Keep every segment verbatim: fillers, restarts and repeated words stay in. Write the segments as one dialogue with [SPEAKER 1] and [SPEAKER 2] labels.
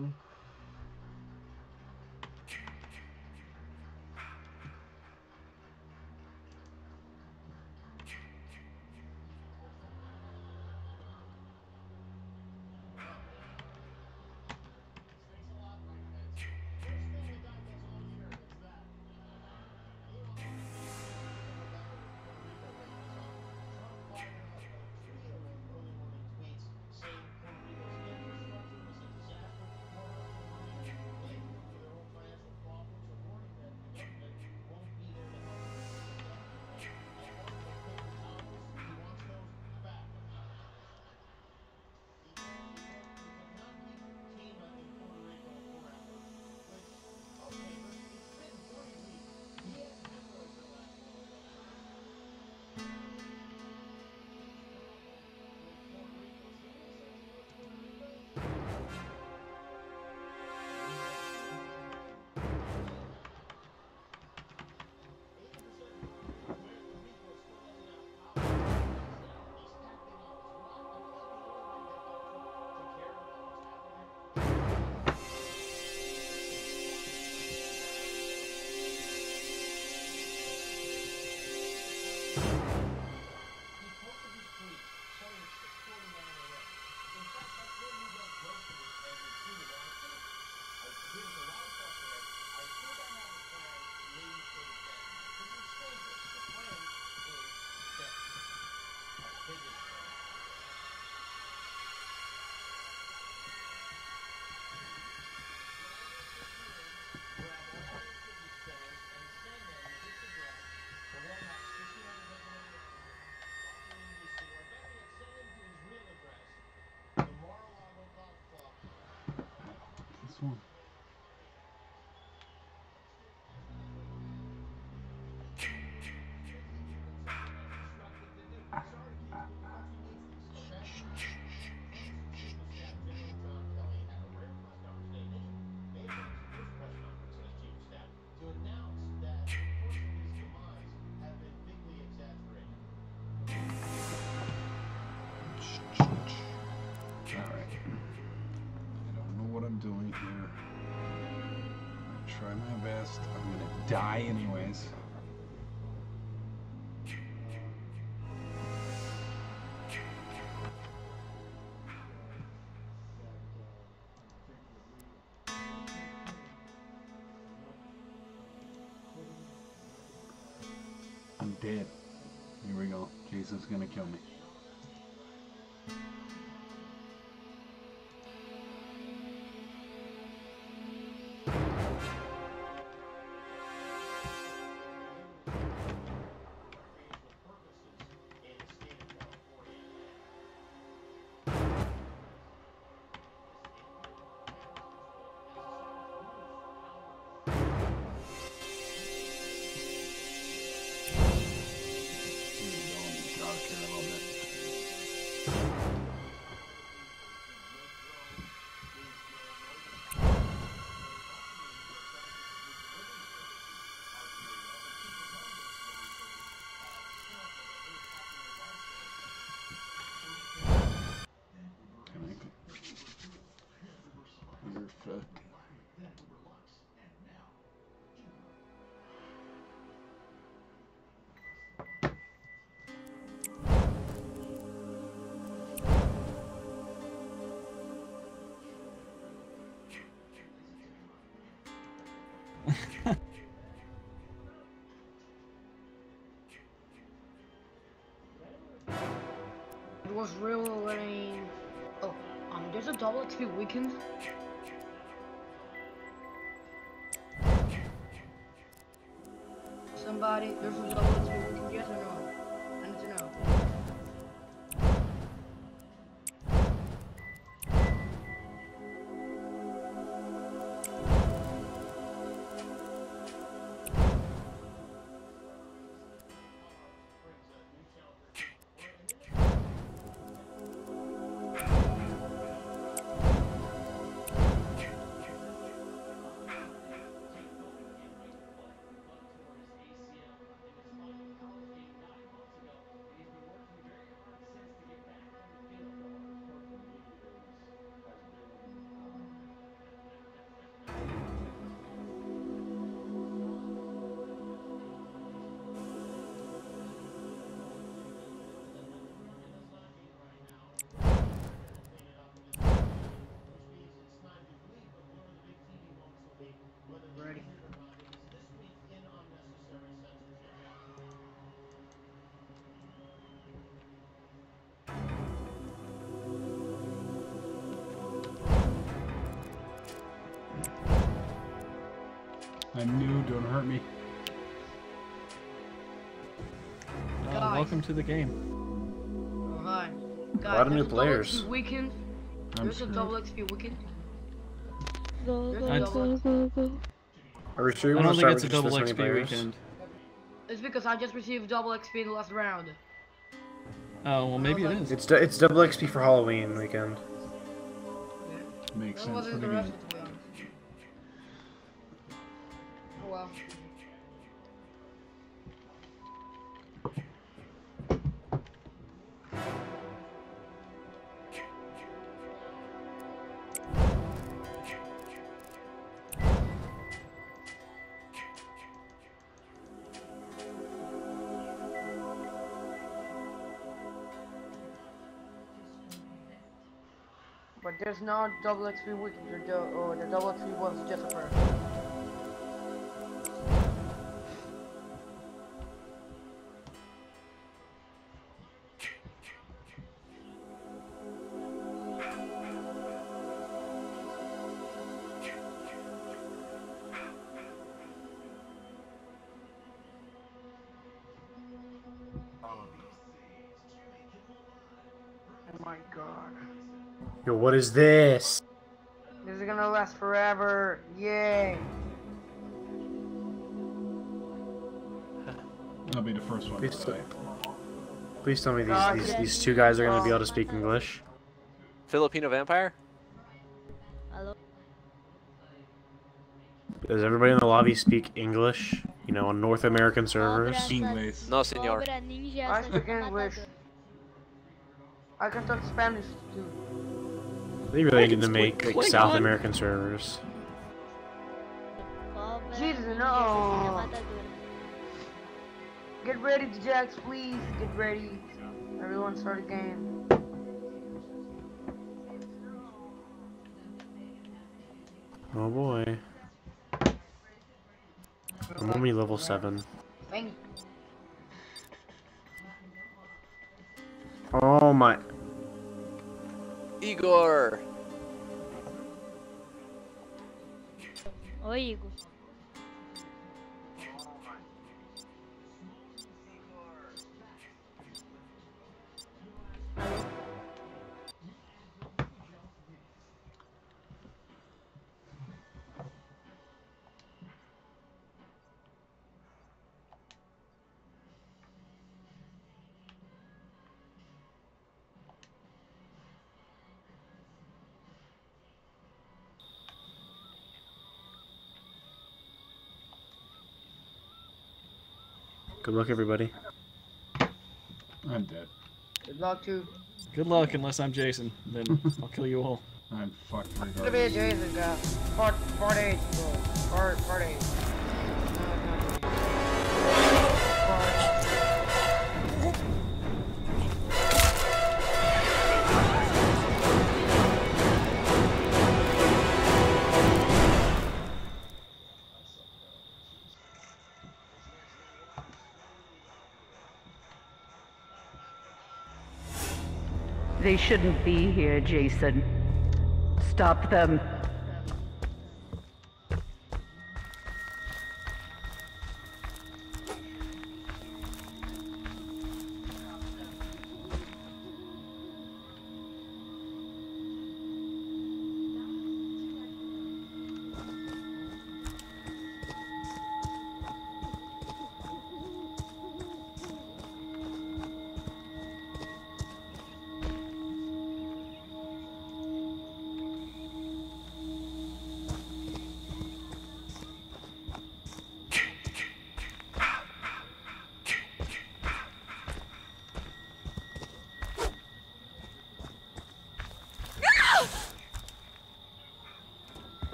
[SPEAKER 1] Mm-hmm. This one. Alright. I don't know what I'm doing here. I try my best. I'm gonna die anyways. I'm dead. Here we go. Jason's gonna kill me.
[SPEAKER 2] It was really... Oh, um, there's a double T V weekend. Somebody, there's a double T V weekend, yes or no? I need to know.
[SPEAKER 1] I'm new. Don't hurt me.
[SPEAKER 3] Uh,
[SPEAKER 2] Guys.
[SPEAKER 3] welcome to the game.
[SPEAKER 2] Alright.
[SPEAKER 4] A lot of new players.
[SPEAKER 2] Weekend.
[SPEAKER 1] I'm
[SPEAKER 2] There's a
[SPEAKER 1] screwed.
[SPEAKER 2] double X P weekend.
[SPEAKER 5] Go,
[SPEAKER 2] There's
[SPEAKER 5] go,
[SPEAKER 2] a
[SPEAKER 3] I'd-
[SPEAKER 5] go,
[SPEAKER 2] double.
[SPEAKER 5] go, go.
[SPEAKER 4] Are we sure you
[SPEAKER 3] I
[SPEAKER 4] want
[SPEAKER 3] don't
[SPEAKER 4] to
[SPEAKER 3] think
[SPEAKER 4] start
[SPEAKER 3] it's a
[SPEAKER 4] with just
[SPEAKER 3] double
[SPEAKER 4] this
[SPEAKER 3] X
[SPEAKER 4] many
[SPEAKER 3] P
[SPEAKER 4] players?
[SPEAKER 3] weekend.
[SPEAKER 2] It's because I just received double X P in the last round.
[SPEAKER 3] Oh, well, maybe it is.
[SPEAKER 4] It's du- it's double X P for Halloween weekend.
[SPEAKER 1] Makes
[SPEAKER 2] That
[SPEAKER 1] sense.
[SPEAKER 2] wasn't
[SPEAKER 1] What do
[SPEAKER 2] the
[SPEAKER 1] you
[SPEAKER 2] rest
[SPEAKER 1] mean?
[SPEAKER 2] of it, to be honest. Oh well. But there's no double X P weekend. The, the, oh, the double X P was just a first. Oh my god.
[SPEAKER 4] Yo, what is this?
[SPEAKER 2] This is gonna last forever. Yay.
[SPEAKER 1] I'll be the first one
[SPEAKER 4] Please
[SPEAKER 1] to
[SPEAKER 4] tell-
[SPEAKER 1] die.
[SPEAKER 4] Please tell me these
[SPEAKER 2] God,
[SPEAKER 4] these,
[SPEAKER 2] yes.
[SPEAKER 4] these two guys are gonna be able to speak English.
[SPEAKER 6] Filipino vampire?
[SPEAKER 5] Hello?
[SPEAKER 4] Does everybody in the lobby speak English? You know, on North American servers.
[SPEAKER 5] Cobra,
[SPEAKER 1] Inglês.
[SPEAKER 6] No, senor.
[SPEAKER 5] Cobra, ninja,
[SPEAKER 2] I
[SPEAKER 5] essa
[SPEAKER 2] speak
[SPEAKER 5] de
[SPEAKER 2] English.
[SPEAKER 5] matador.
[SPEAKER 2] I can talk Spanish too.
[SPEAKER 4] They really
[SPEAKER 3] I can
[SPEAKER 4] need to make
[SPEAKER 3] speak
[SPEAKER 4] like, South
[SPEAKER 3] Klingon.
[SPEAKER 4] American servers.
[SPEAKER 5] Cobra,
[SPEAKER 2] Jesus,
[SPEAKER 5] ninja,
[SPEAKER 2] no.
[SPEAKER 5] essa de matador.
[SPEAKER 2] Get ready, Jax, please. Get ready. Everyone start a game.
[SPEAKER 4] Oh boy. I'm only level seven.
[SPEAKER 2] Thank you.
[SPEAKER 4] Oh my.
[SPEAKER 6] Igor!
[SPEAKER 5] Oi, Igor.
[SPEAKER 4] Good luck, everybody.
[SPEAKER 1] I'm dead.
[SPEAKER 2] Good luck to.
[SPEAKER 3] Good luck, unless I'm Jason. Then I'll kill you all.
[SPEAKER 1] I'm fucked
[SPEAKER 2] Gonna be a
[SPEAKER 1] regardless.
[SPEAKER 2] Jason guy. Part, part eight, bro. Part, part eight.
[SPEAKER 7] They shouldn't be here, Jason. Stop them.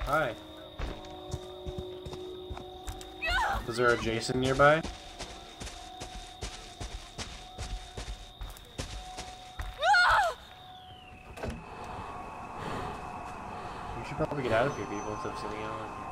[SPEAKER 4] Hi. Is there a Jason nearby? You should probably get out of here, people, instead of sitting out on here.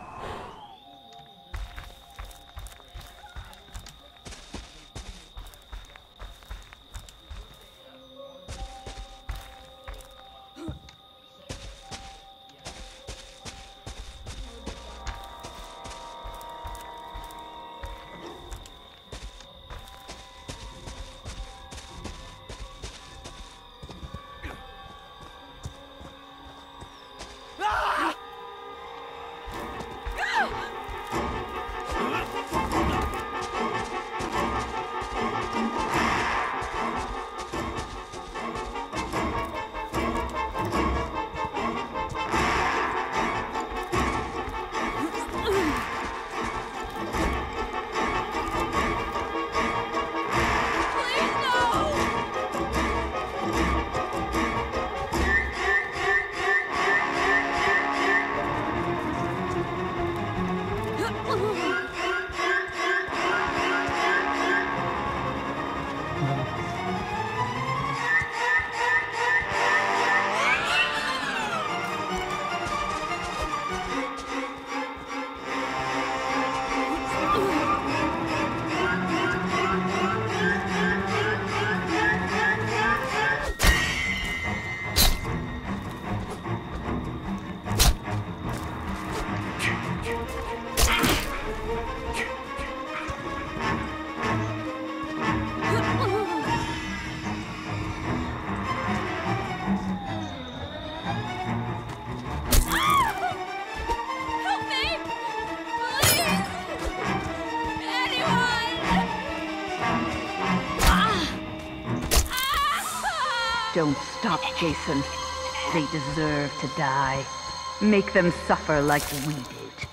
[SPEAKER 7] Don't stop, Jason. They deserve to die. Make them suffer like we did.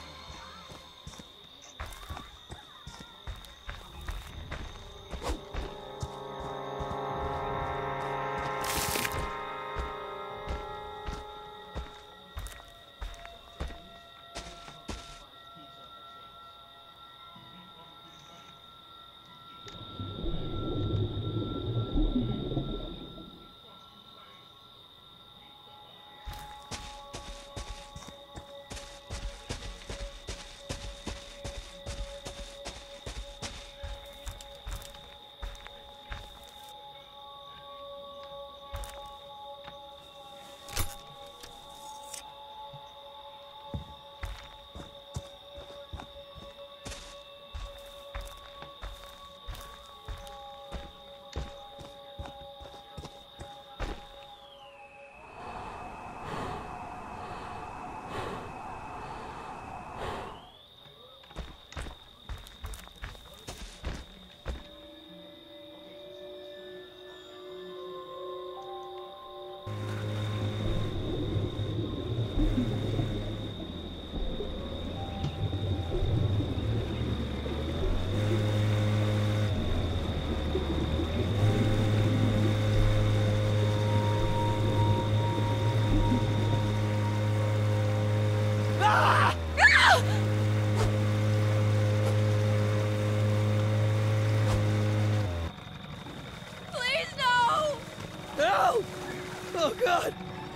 [SPEAKER 8] Oh God!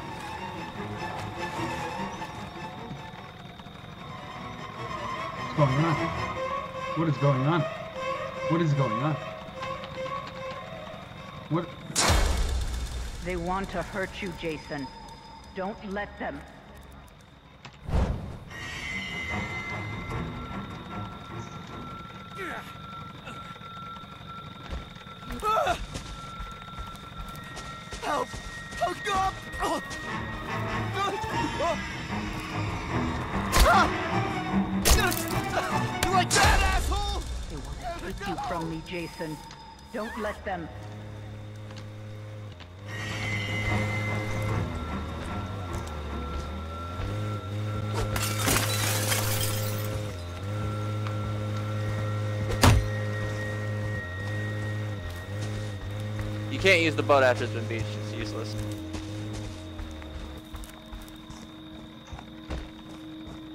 [SPEAKER 1] What's going on? What is going on? What is going on? What?
[SPEAKER 7] They want to hurt you, Jason. Don't let them.
[SPEAKER 8] Help! Oh God! Oh. You like that, asshole?
[SPEAKER 7] They want to take you from me, Jason. Don't let them.
[SPEAKER 6] You can't use the boat after it's been beached, it's useless.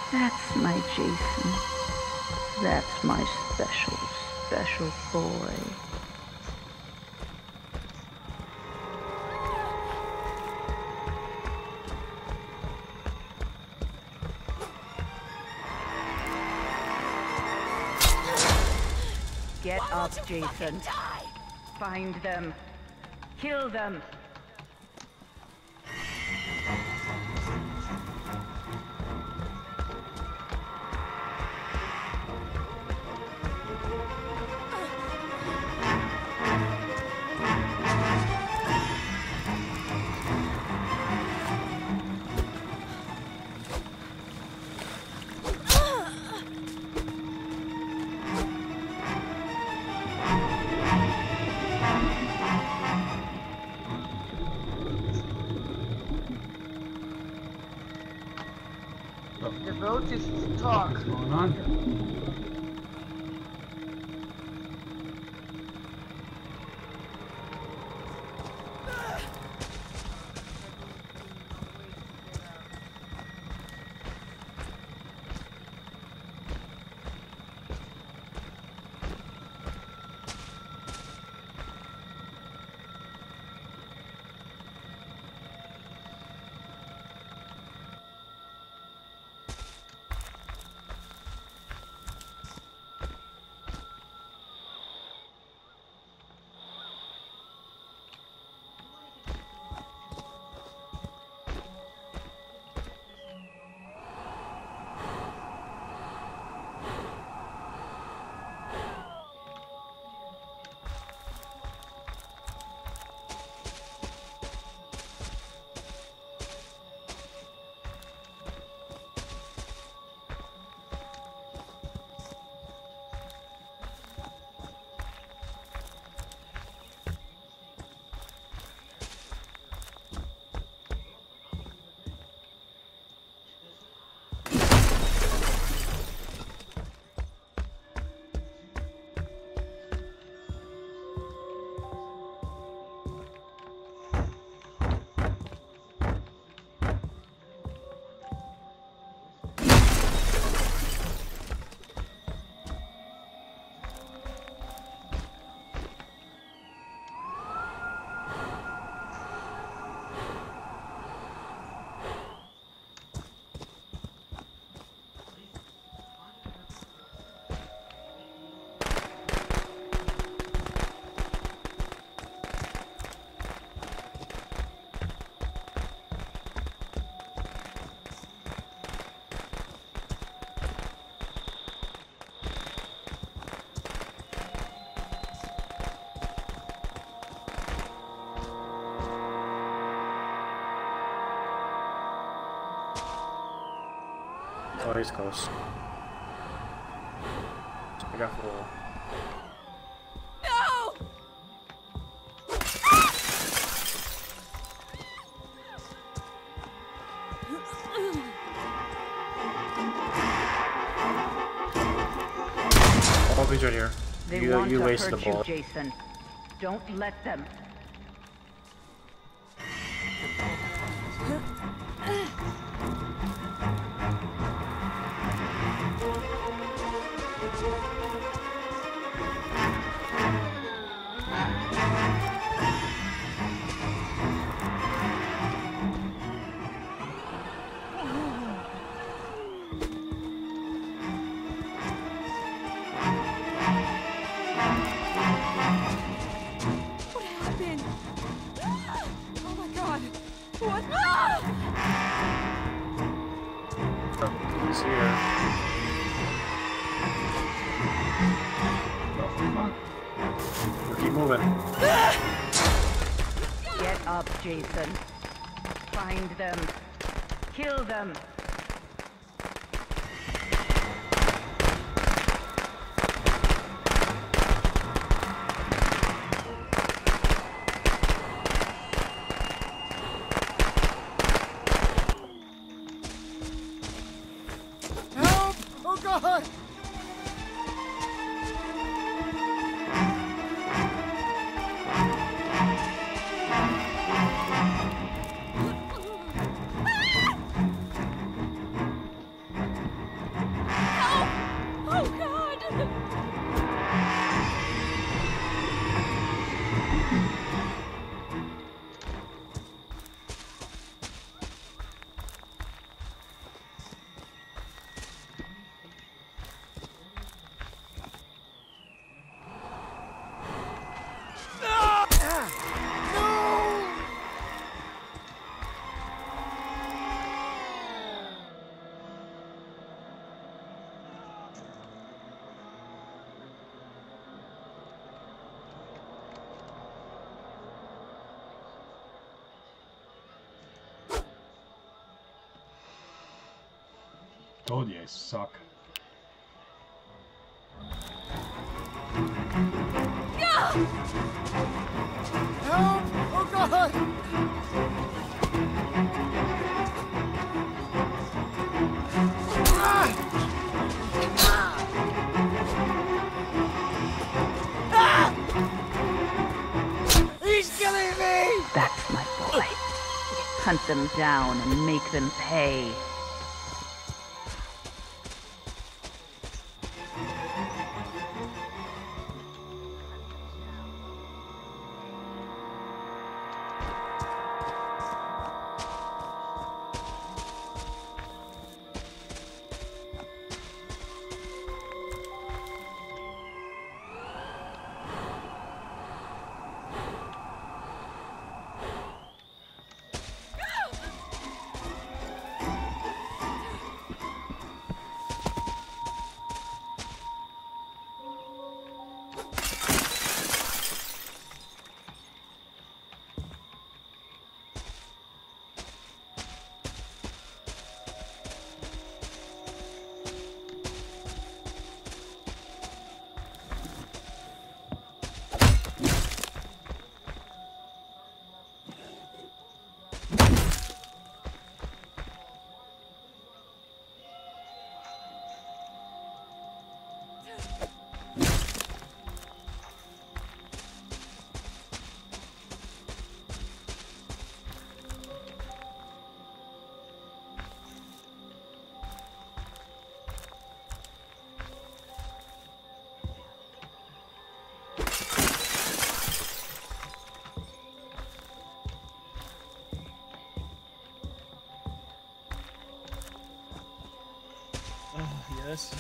[SPEAKER 7] That's my Jason. That's my special, special boy. Get up, Jason. Find them. Kill them.
[SPEAKER 2] The boat is stuck.
[SPEAKER 1] What's going on here?
[SPEAKER 4] Oh, he's close. I got full.
[SPEAKER 8] No!
[SPEAKER 4] All these right here.
[SPEAKER 7] They
[SPEAKER 4] You,
[SPEAKER 7] want
[SPEAKER 4] you
[SPEAKER 7] to
[SPEAKER 4] wasted
[SPEAKER 7] hurt
[SPEAKER 4] the
[SPEAKER 7] you,
[SPEAKER 4] ball.
[SPEAKER 7] Jason. Don't let them.
[SPEAKER 8] What happened? Oh my god. What?
[SPEAKER 4] Oh, he's here. We'll keep moving.
[SPEAKER 7] Get up, Jason. Find them. Kill them.
[SPEAKER 8] Help! Oh god!
[SPEAKER 1] Told you I suck.
[SPEAKER 8] Help! Oh God! He's killing me!
[SPEAKER 7] That's my boy. Hunt them down and make them pay.
[SPEAKER 3] Oh, yes.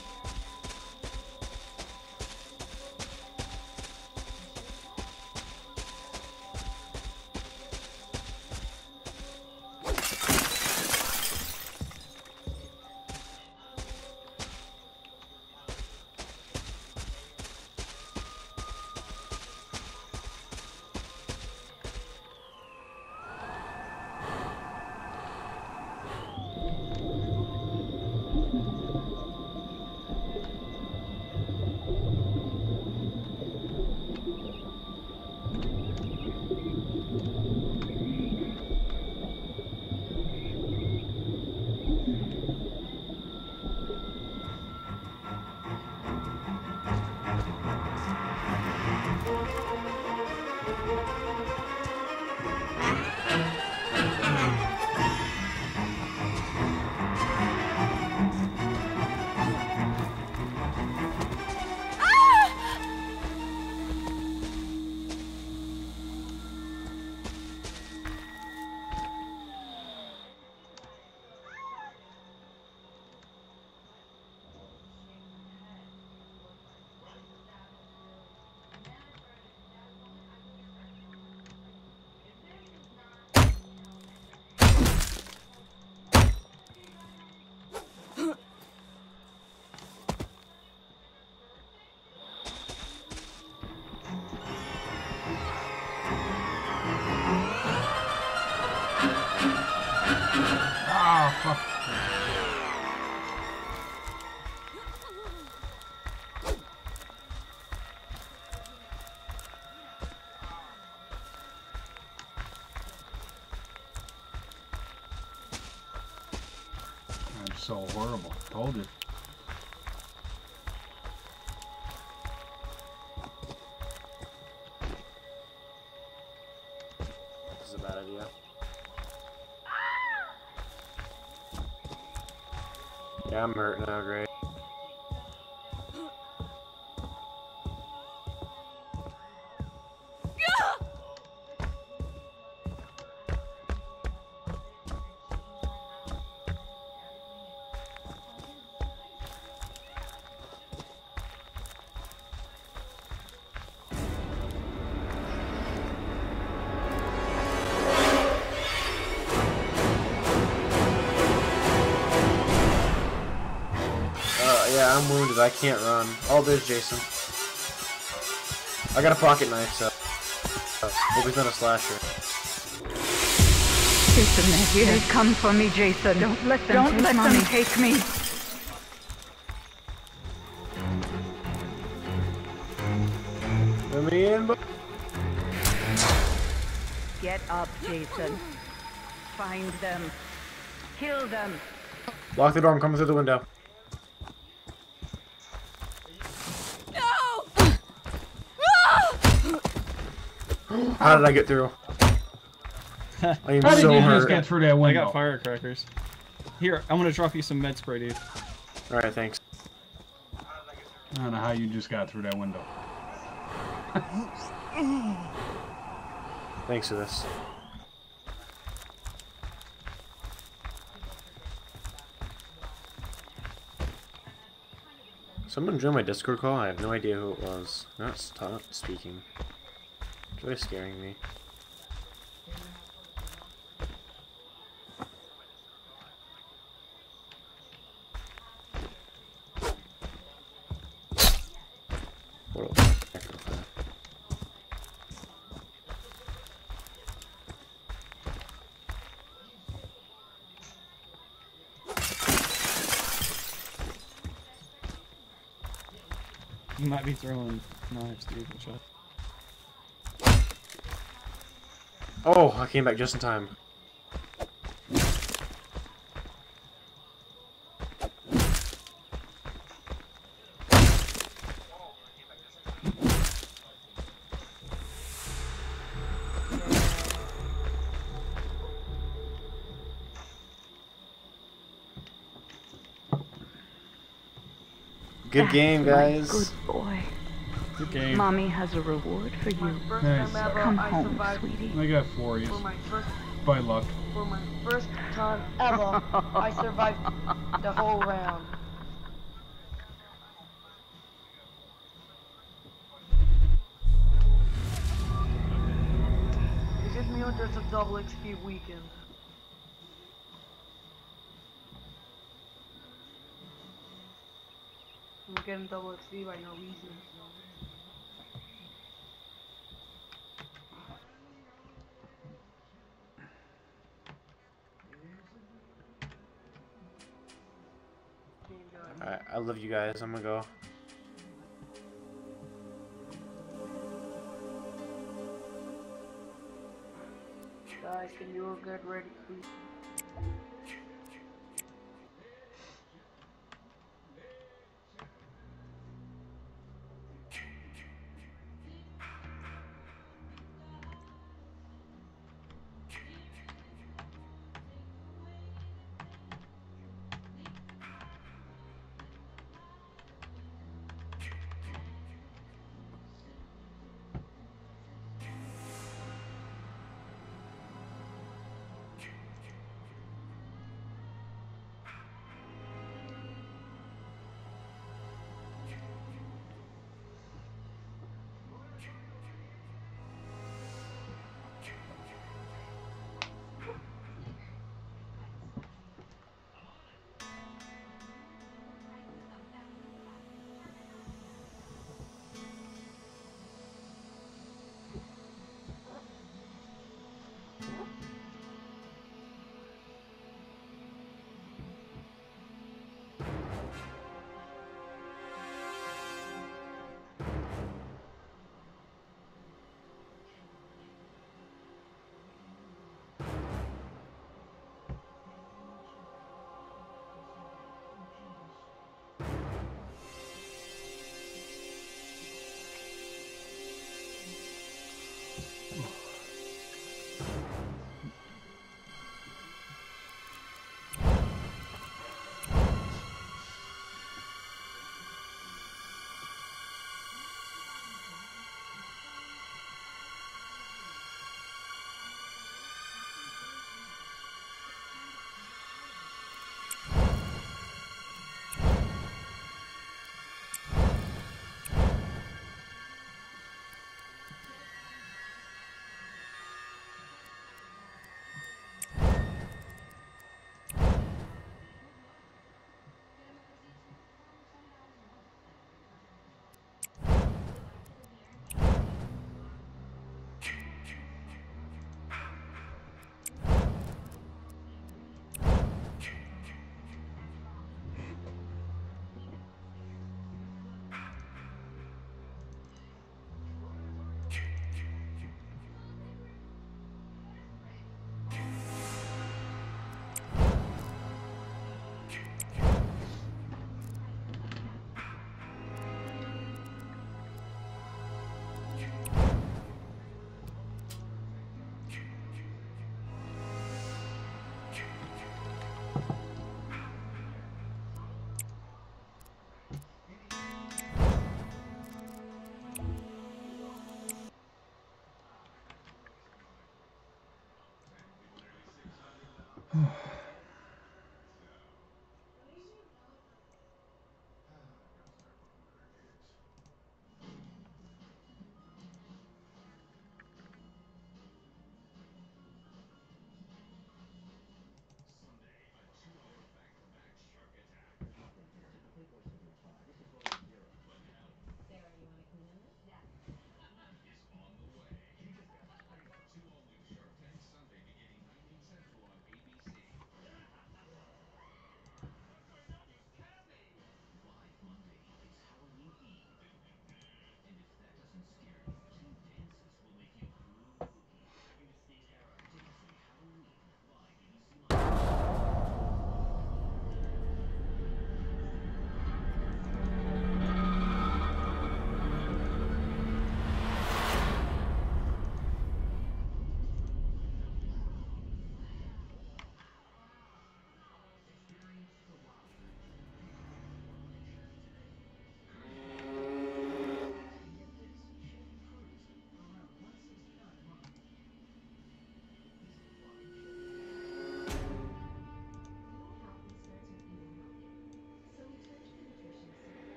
[SPEAKER 1] Ah, fuck. I'm so horrible. Told you.
[SPEAKER 4] This is a bad idea. Yeah, I'm hurt now, great. Yeah, I'm wounded. I can't run. Oh, there's Jason. I got a pocket knife, so. Hope he's not a slasher.
[SPEAKER 7] Jason, they're here. They come for me, Jason. Don't let them Don't take let mommy. them take me.
[SPEAKER 4] Let me in.
[SPEAKER 7] Get up, Jason. Find them. Kill them.
[SPEAKER 4] Lock the door. I'm coming through the window. How did I get through? I'm
[SPEAKER 1] How did
[SPEAKER 4] so
[SPEAKER 1] you
[SPEAKER 4] hurt.
[SPEAKER 1] just get through that
[SPEAKER 3] I
[SPEAKER 1] window?
[SPEAKER 3] got firecrackers. Here, I'm gonna drop you some med spray, dude.
[SPEAKER 4] Alright, thanks.
[SPEAKER 1] I don't know how you just got through that window.
[SPEAKER 4] Thanks for this. Someone joined my Discord call. I have no idea who it was. Not not speaking. It's really scaring me. What the heck was that?
[SPEAKER 3] You might be throwing knives, dude. Watch out.
[SPEAKER 4] Oh, I came back just in time. Good
[SPEAKER 7] That's
[SPEAKER 4] game,
[SPEAKER 7] my
[SPEAKER 4] guys.
[SPEAKER 7] Good boy.
[SPEAKER 3] Good game.
[SPEAKER 7] Mommy has a reward for you.
[SPEAKER 1] Nice.
[SPEAKER 7] Come home, sweetie.
[SPEAKER 1] I got four of you.
[SPEAKER 2] For my first,
[SPEAKER 1] By luck.
[SPEAKER 2] for my first time ever, I survived the whole round. Visit me on there's a double X P weekend. I'm getting double X P by no reason.
[SPEAKER 4] I, I love you guys. I'm gonna go.
[SPEAKER 2] Guys, can you all get ready, please?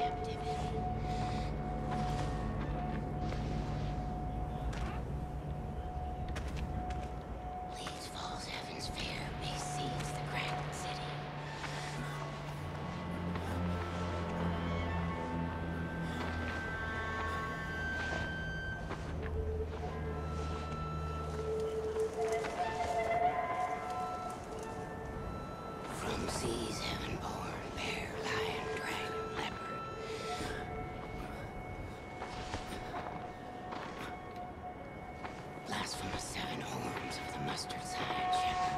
[SPEAKER 9] Leaves falls heaven's fear, may seize the grand city. From seas heaven born, bear, lion, dragon, leopard. Blasphemous seven horns of the mustard side shepherd.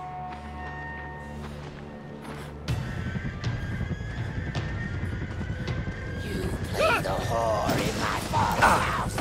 [SPEAKER 9] You played the whore in my father's house.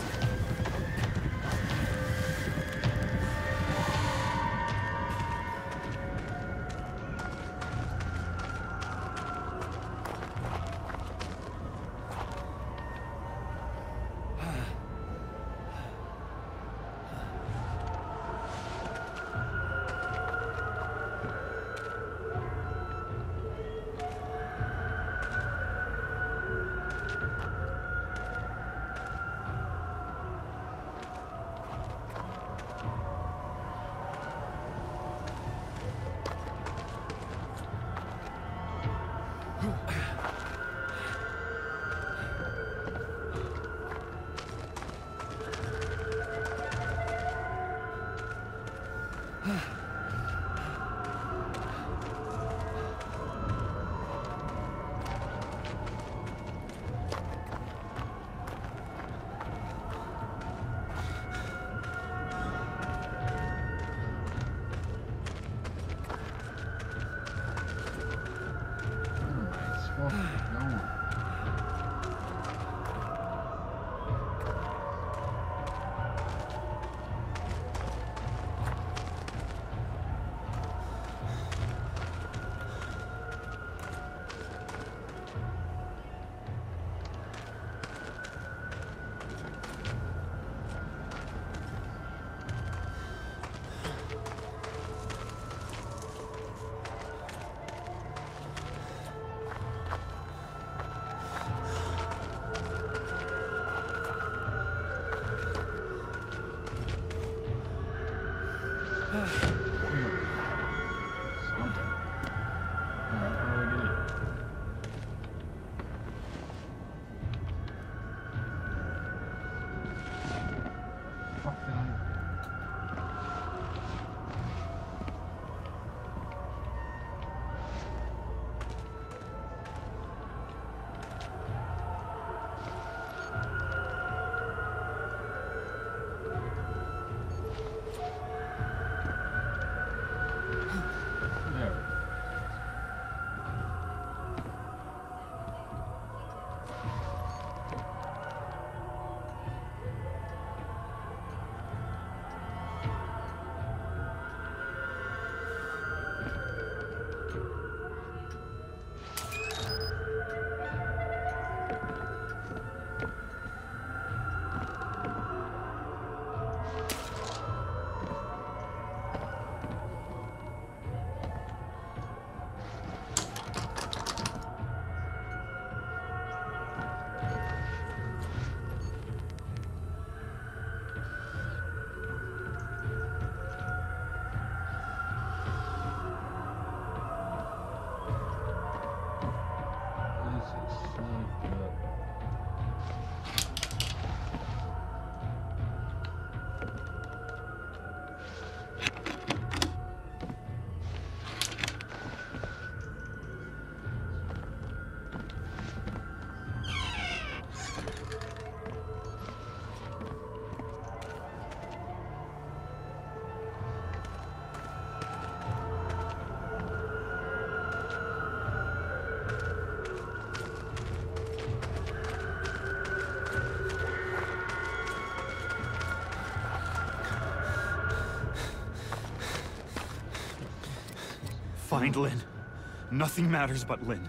[SPEAKER 10] Find Lynn. Nothing matters but Lynn.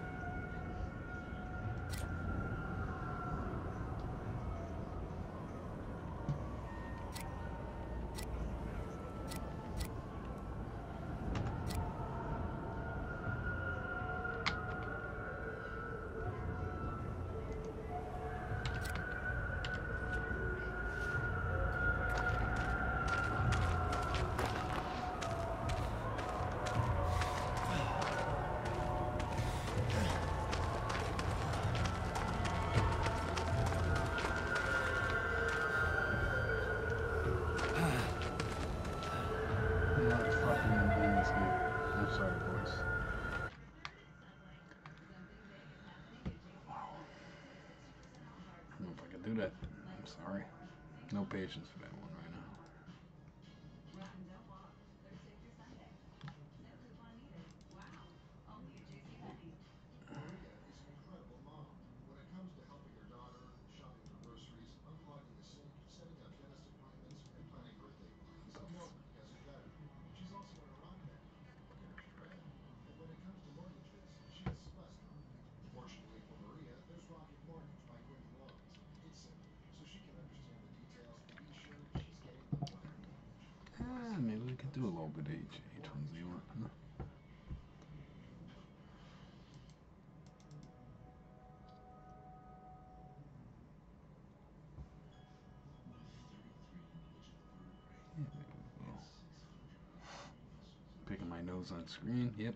[SPEAKER 1] do that. I'm sorry. No patience for that one right now. Ah, maybe we could do a little bit of each, each one Z one. Huh? Yeah, maybe we will. Picking my nose on screen. Yep.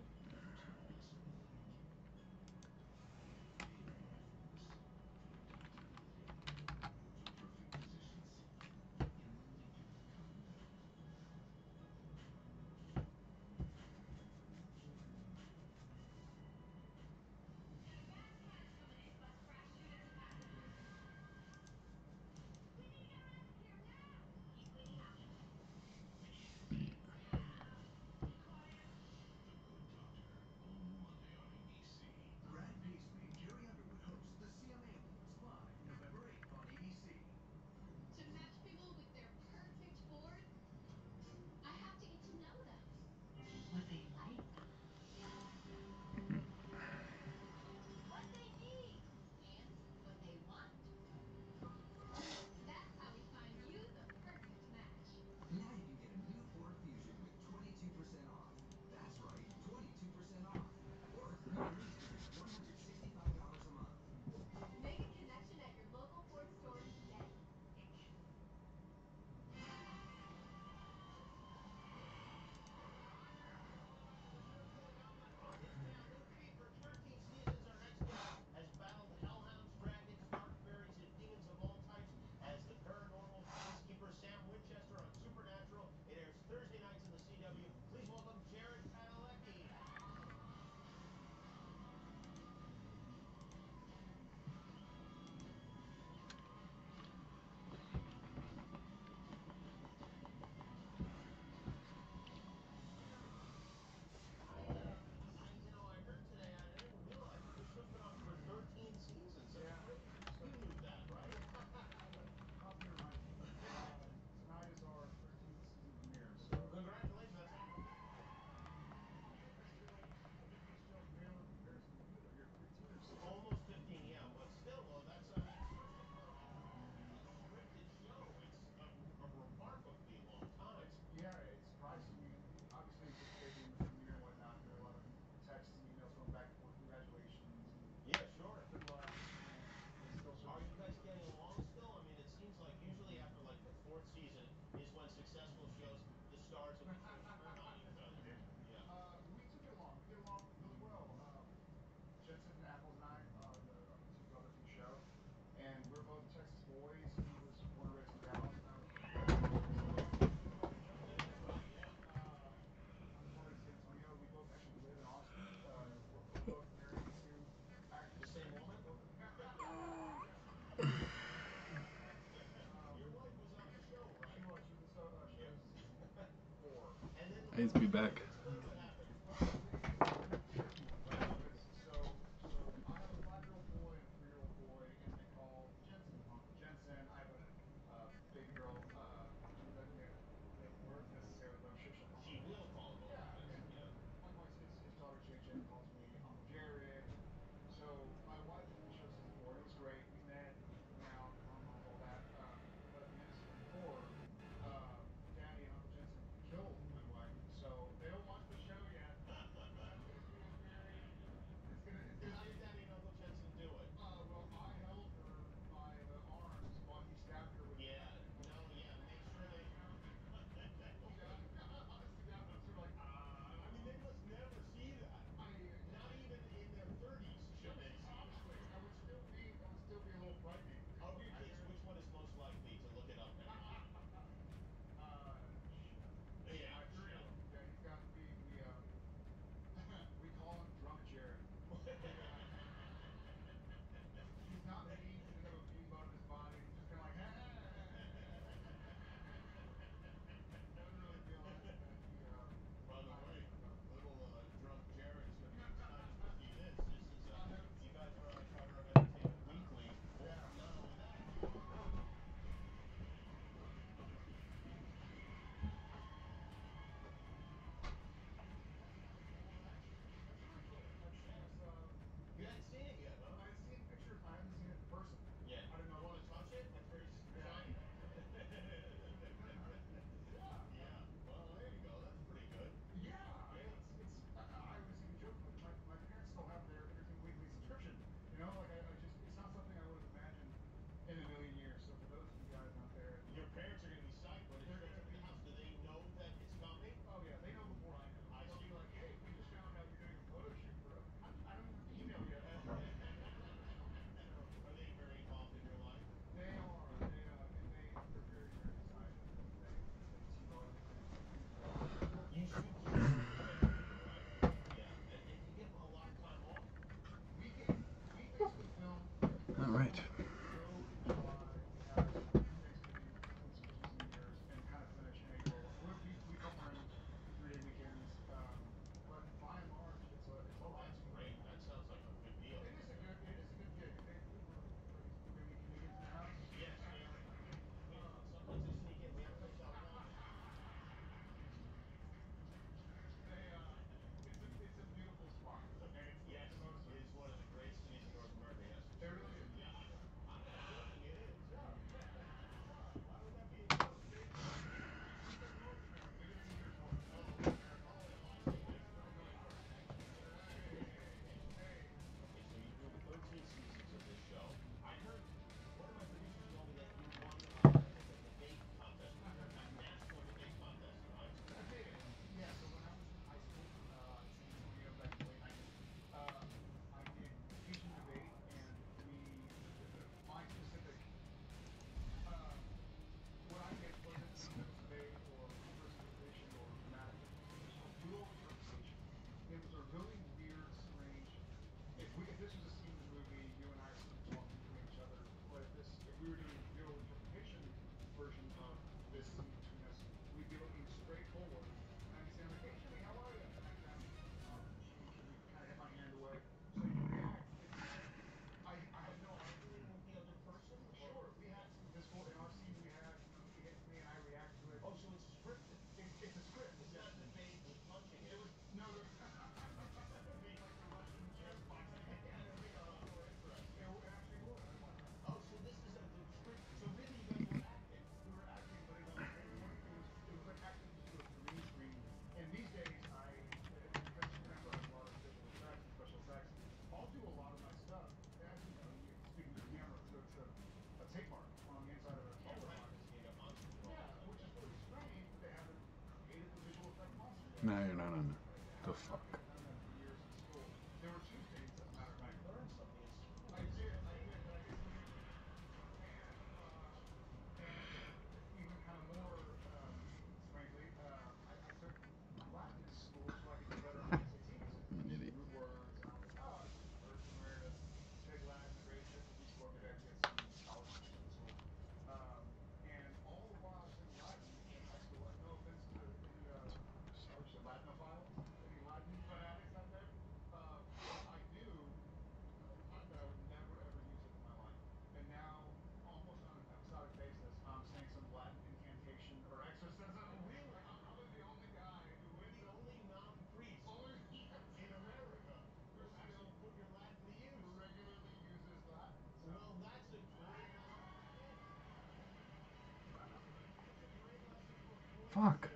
[SPEAKER 1] you're not on the fuck. I'm an idiot. Fuck.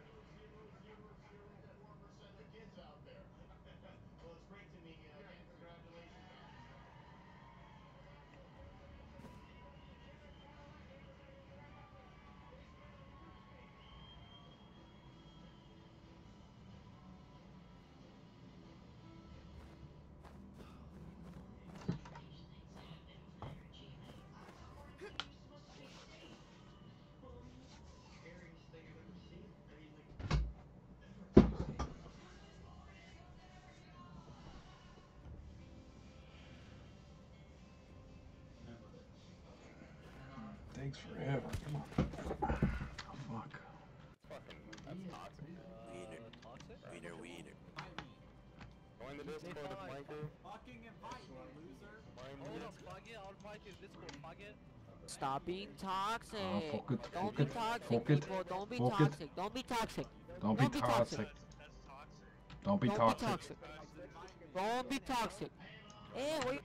[SPEAKER 1] Takes forever. Come on. Oh, fuck.
[SPEAKER 6] That's toxic.
[SPEAKER 11] Wiener. Wiener, wiener.
[SPEAKER 6] Join the Discord, flanker.
[SPEAKER 8] Fucking invite me, loser.
[SPEAKER 6] Hold up, fuck it. I'll invite you to Discord, fuck it.
[SPEAKER 12] Stop being toxic.
[SPEAKER 1] Oh, fuck it,
[SPEAKER 12] Don't
[SPEAKER 1] fuck
[SPEAKER 12] be
[SPEAKER 1] it,
[SPEAKER 12] toxic,
[SPEAKER 1] fuck it,
[SPEAKER 12] people. Don't be
[SPEAKER 1] fuck it.
[SPEAKER 12] toxic. Don't be toxic.
[SPEAKER 1] Don't be toxic. Don't be
[SPEAKER 12] Don't
[SPEAKER 1] toxic.
[SPEAKER 12] be toxic. Don't be toxic. Hey, wait.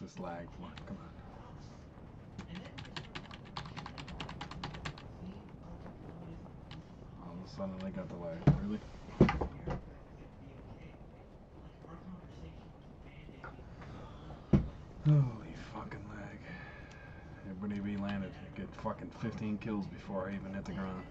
[SPEAKER 1] this lag for? Come on. All of a sudden I got the lag. Really? Holy fucking lag. Everybody be landed. Get fucking fifteen kills before I even hit the ground.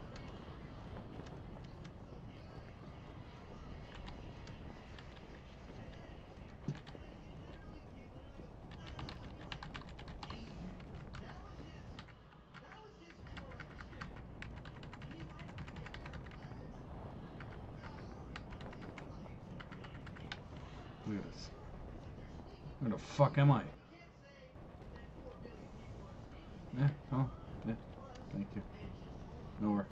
[SPEAKER 1] Look at this. Where the fuck am I? Yeah, oh, yeah. Thank you. Nowhere.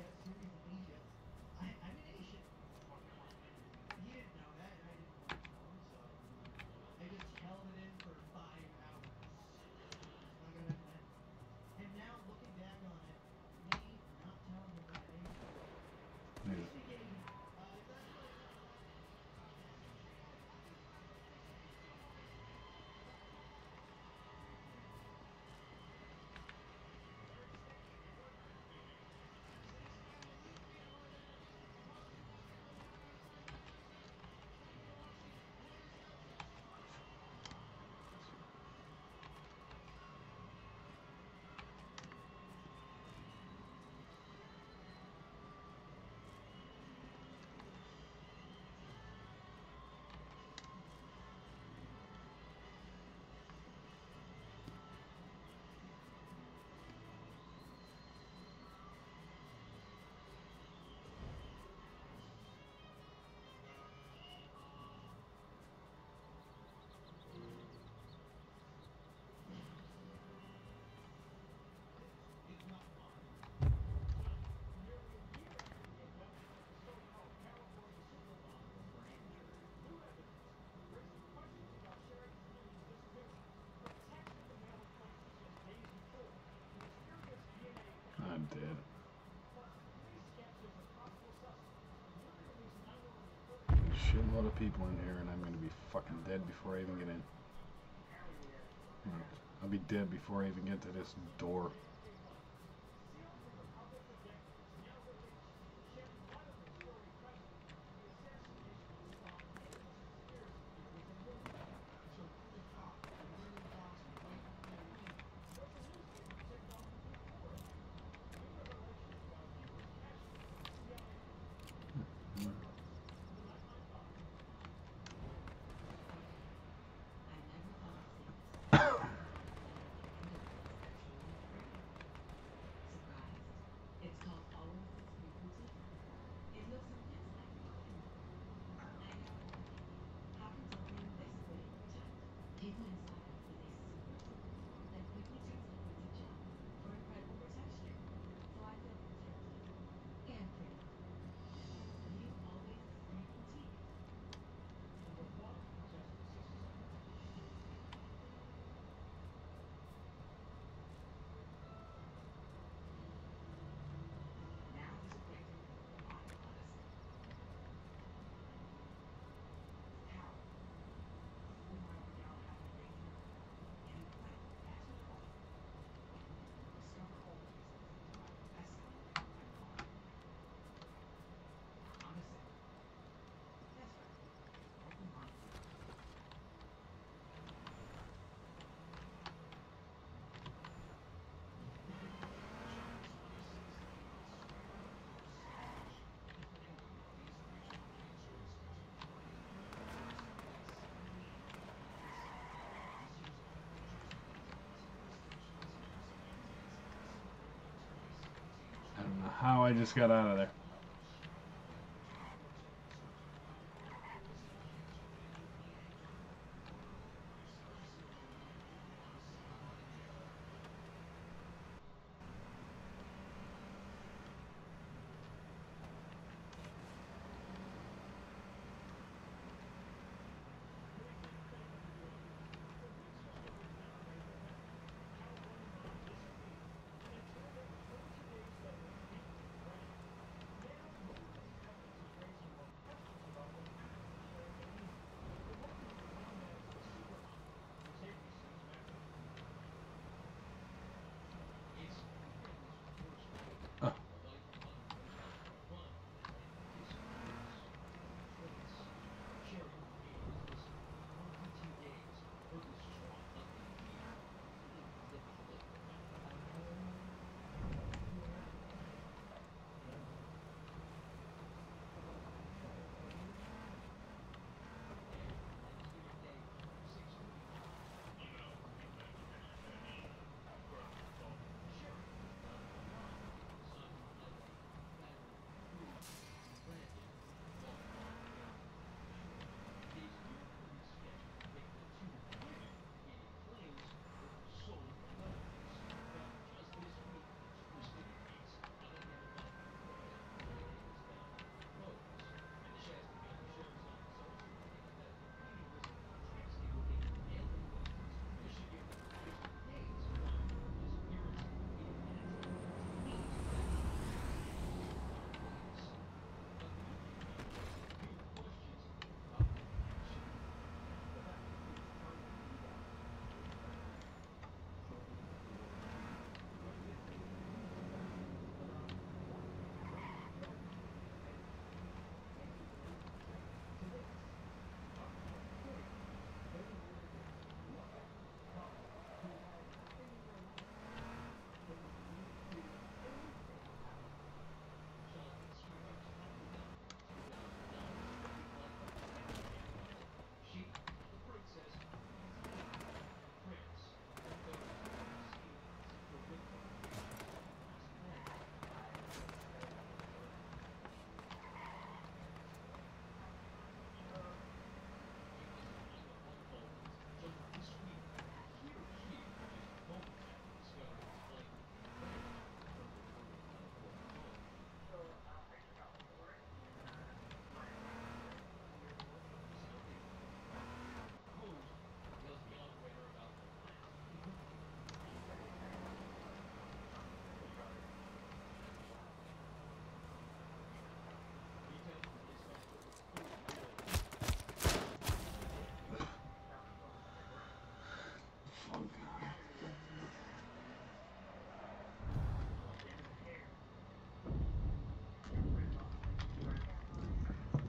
[SPEAKER 1] I'm dead. Shitload of people in here and I'm gonna be fucking dead before I even get in. I'll be dead before I even get to this door. I don't know how I just got out of there.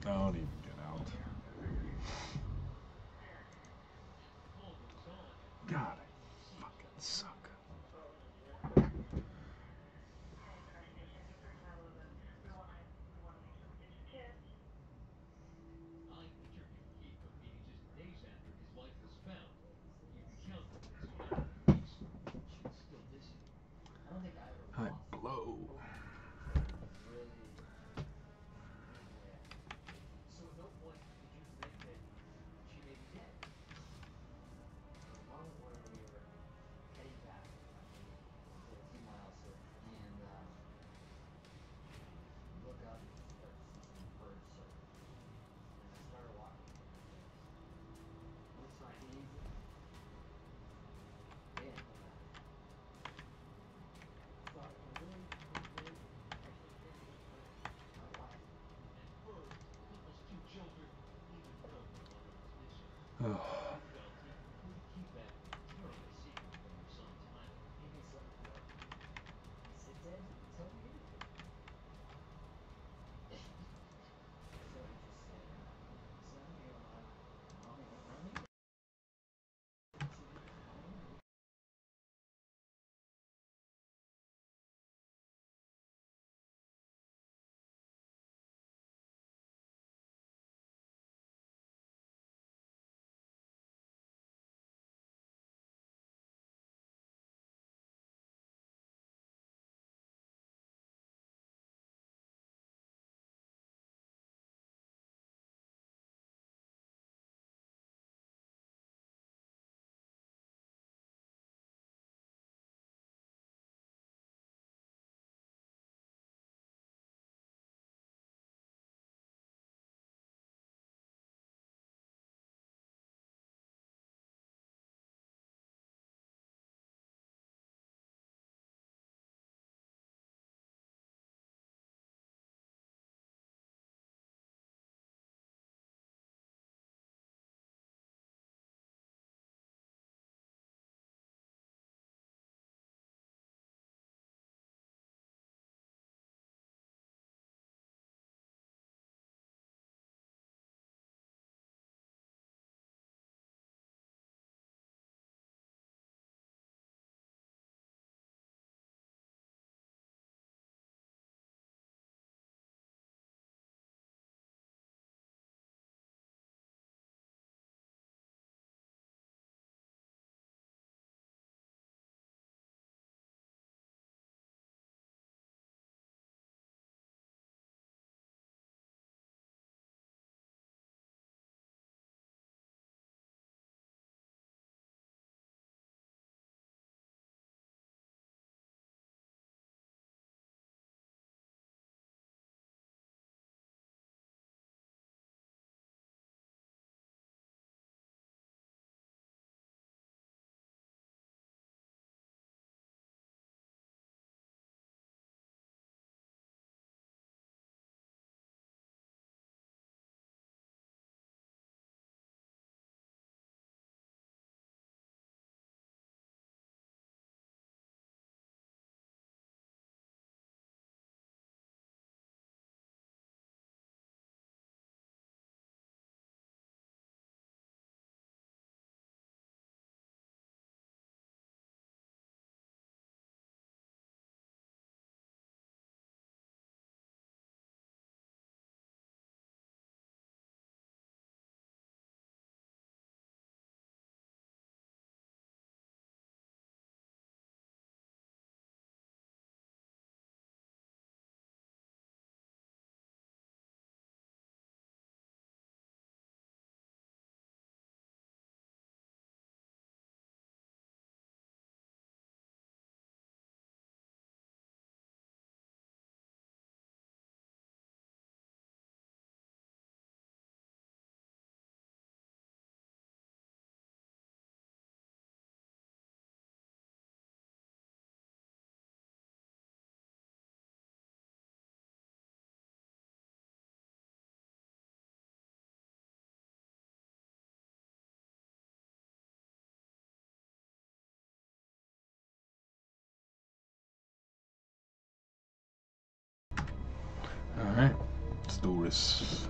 [SPEAKER 1] Don't even get out. God, I fucking suck. I blow. Oh. do this.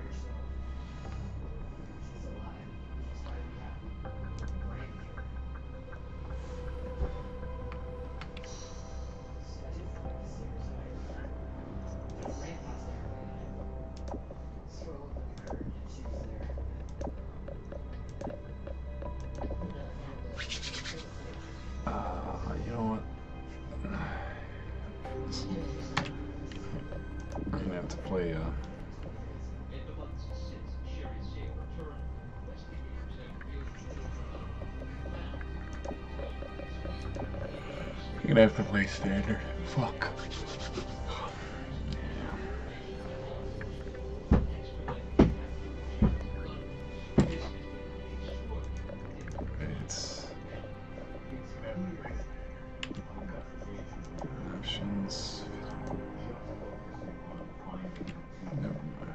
[SPEAKER 1] Uh, you know what? I'm gonna have to play, uh... I'm gonna have to play standard. Fuck. It's... Options... Never mind.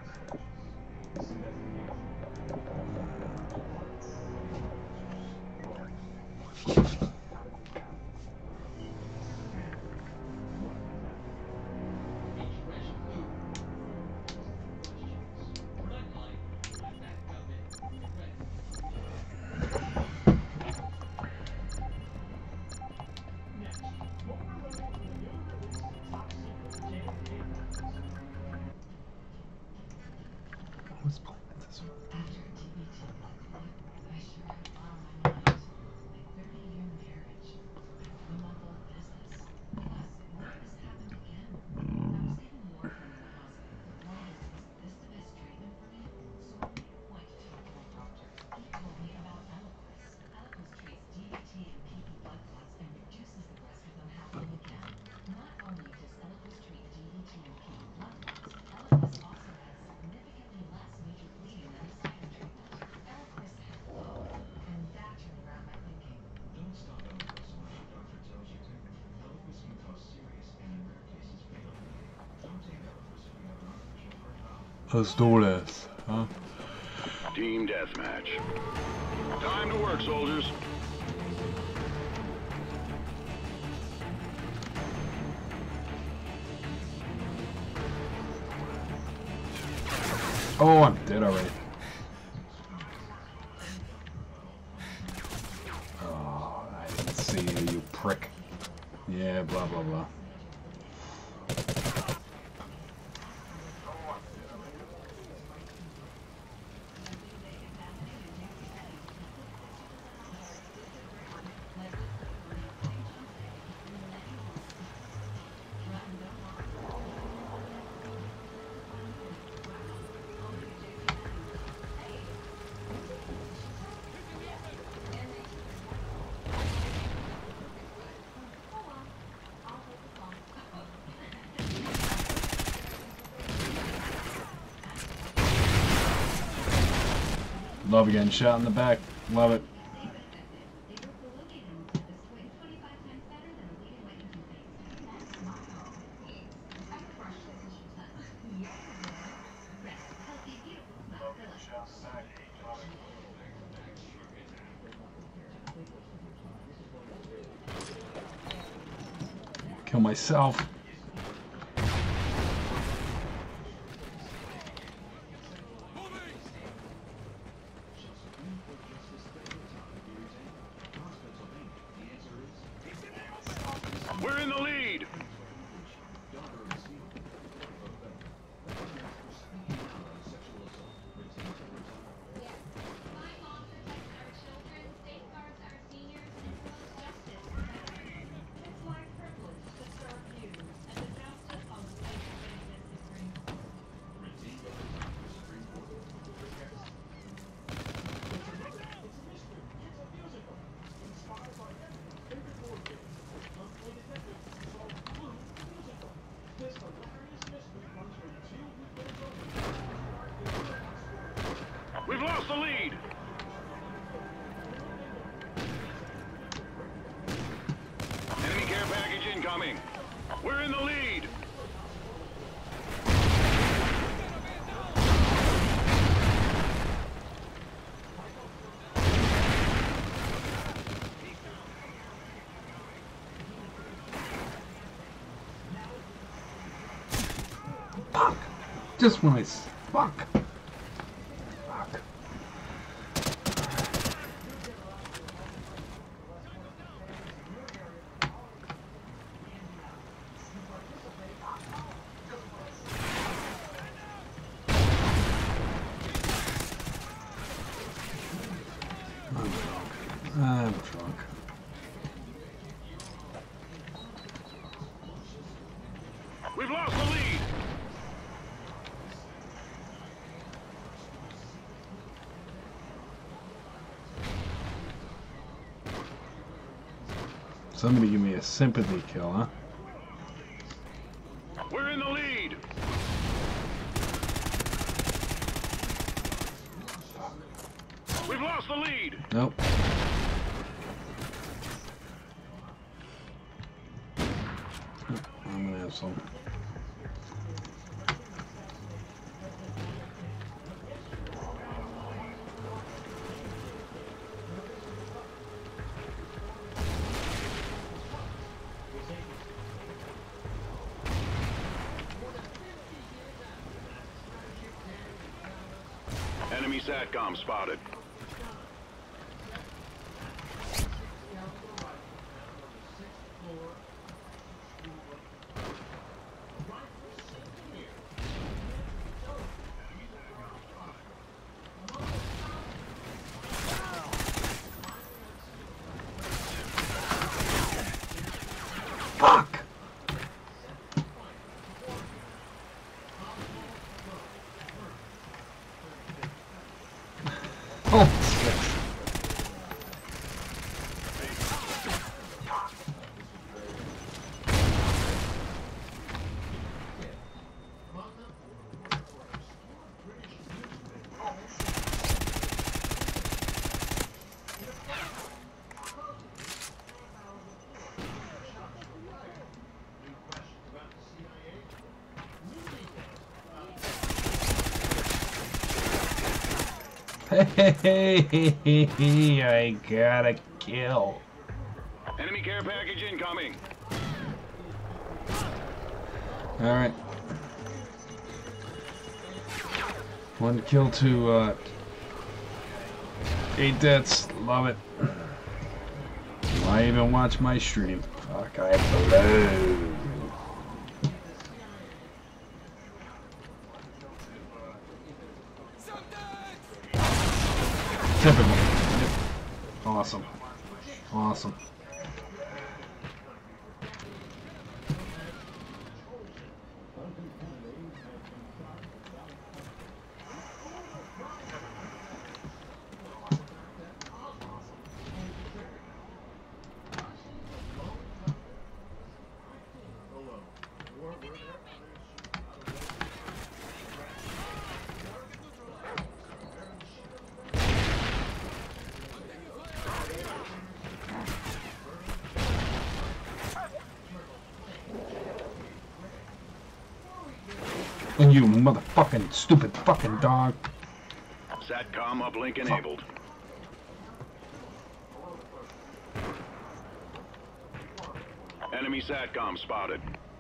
[SPEAKER 1] Who's playing this one? Let's do this, huh?
[SPEAKER 13] Team deathmatch. Time to work, soldiers.
[SPEAKER 1] Oh, I'm dead already. Oh, I didn't see you, you prick. Yeah, blah, blah, blah. Love getting shot in the back. Love it. Kill myself.
[SPEAKER 13] We're in the lead. We've lost the lead. Enemy care package incoming. We're in the lead.
[SPEAKER 1] Fuck. Just when I s- fuck. Fuck. I'm drunk. I'm drunk.
[SPEAKER 13] We've lost the lead.
[SPEAKER 1] Somebody give me a sympathy kill, huh?
[SPEAKER 13] We're in the lead. We've lost the lead.
[SPEAKER 1] Nope. I'm gonna have some.
[SPEAKER 13] Enemy SATCOM spotted.
[SPEAKER 1] Fuck! Oh, shit. Hey, I got a kill.
[SPEAKER 13] Enemy care package incoming.
[SPEAKER 1] All right. One kill to uh, eight deaths. Love it. Why even watch my stream? Fuck, I have to load. Typical. Yep. Awesome. Awesome. And you motherfucking stupid fucking dog.
[SPEAKER 13] SATCOM uplink enabled. Enemy SATCOM spotted.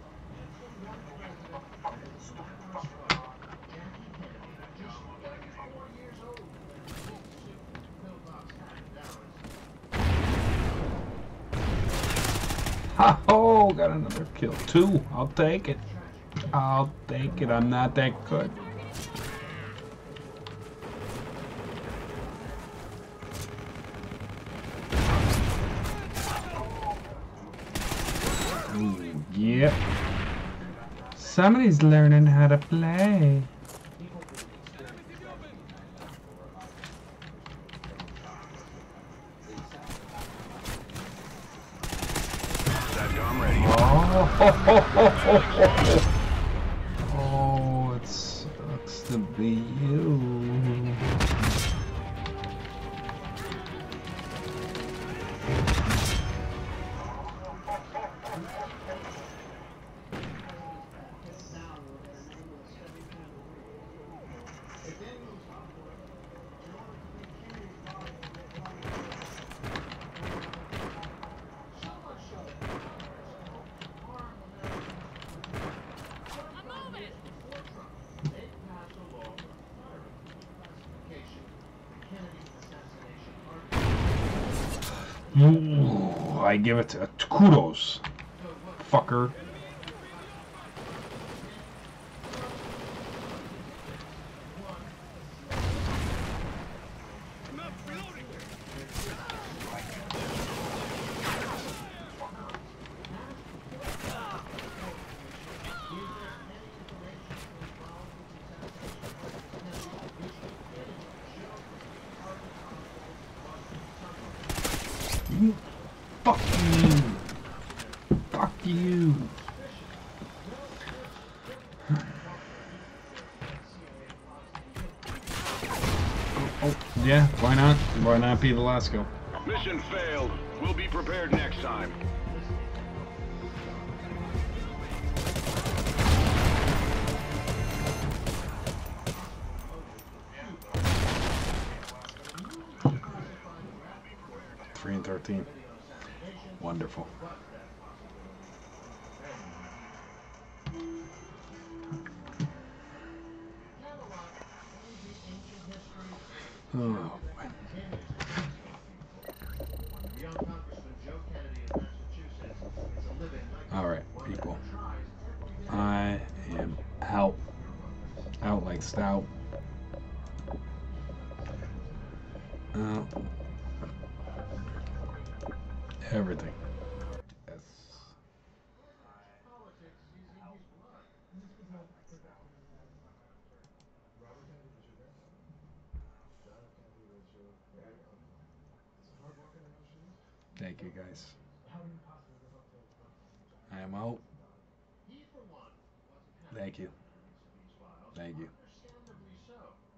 [SPEAKER 1] Ha ho! Got another kill. Two. I'll take it. I'll take it. I'm not that good. Ooh, yep. Somebody's learning how to play.
[SPEAKER 13] SATCOM ready.
[SPEAKER 1] Oh, ho, ho, ho, ho, ho. Oh, it sucks to be you. Ooh, I give it to, uh, kudos, fucker. You, fuck you. Fuck you. Oh, oh, yeah, why not? Why not be the last go?
[SPEAKER 13] Mission failed. We'll be prepared next time.
[SPEAKER 1] Three and thirteen. Wonderful. Oh. All right, people. I am out. Out like stout. Out. Everything. Yes. Thank you, guys. I am out. Thank you. Thank you.